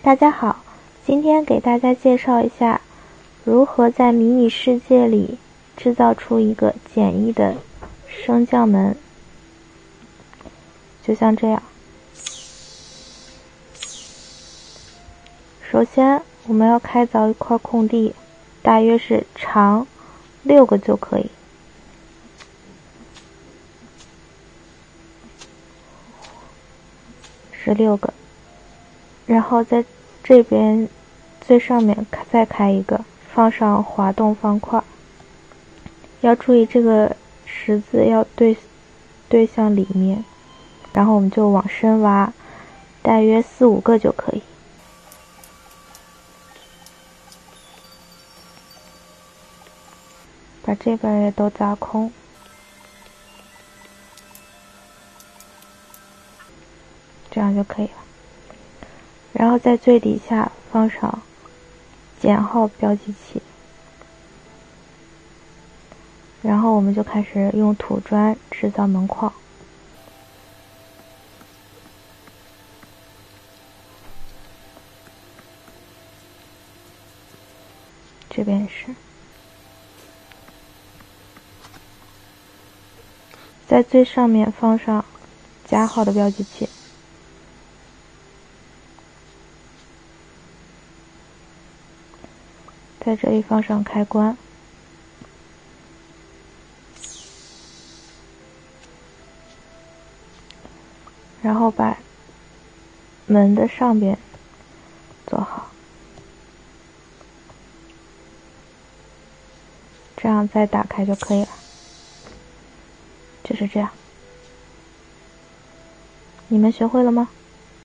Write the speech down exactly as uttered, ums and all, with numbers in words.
大家好，今天给大家介绍一下如何在迷你世界里制造出一个简易的升降门。就像这样，首先我们要开凿一块空地，大约是长六个就可以。是六个，然后在这边最上面再开一个，放上滑动方块。要注意这个十字要对对向里面，然后我们就往深挖，大约四五个就可以。把这边也都砸空。这样就可以了。然后在最底下放上减号标记器，然后我们就开始用土砖制造门框。这边是，在最上面放上加号的标记器。在这里放上开关，然后把门的上边做好，这样再打开就可以了。就是这样。你们学会了吗？